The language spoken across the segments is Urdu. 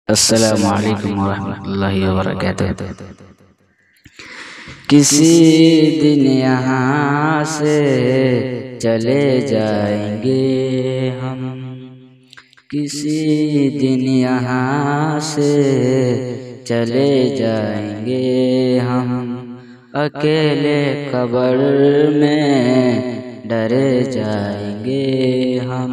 السلام علیکم ورحمۃ اللہ وبرکاتہ۔ کسی دن یہاں سے چلے جائیں گے ہم، کسی دن یہاں سے چلے جائیں گے ہم، اکیلے قبر میں ڈرے جائیں گے ہم۔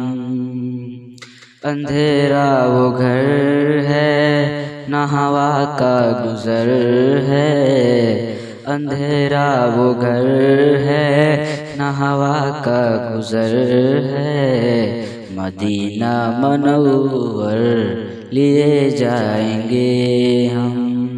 اندھیرا وہ گھر ہے نہ ہوا کا گزر ہے، اندھیرا وہ گھر ہے نہ ہوا کا گزر ہے، مدینہ منور لیے جائیں گے ہم۔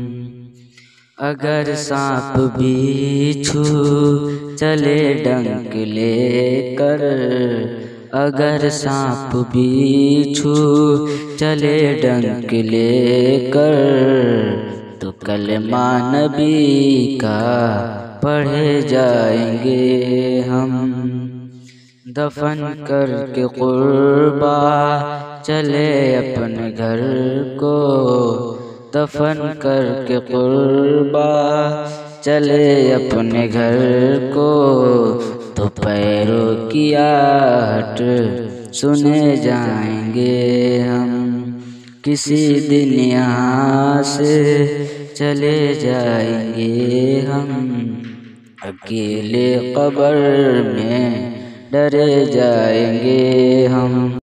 اگر سانپ بچھو چلے ڈنک لے کر، اگر سانپ بچھو چلے ڈنک لے کر، تو کلمہ نبی کا پڑھے جائیں گے ہم۔ دفن کر کے قربا چلے اپنے گھر کو، دفن کر کے قربا چلے اپنے گھر کو، تو پیروں کی آہٹ سنے جائیں گے ہم۔ کسی دن یہاں سے چلے جائیں گے ہم، اکیلے قبر میں ڈرے جائیں گے ہم۔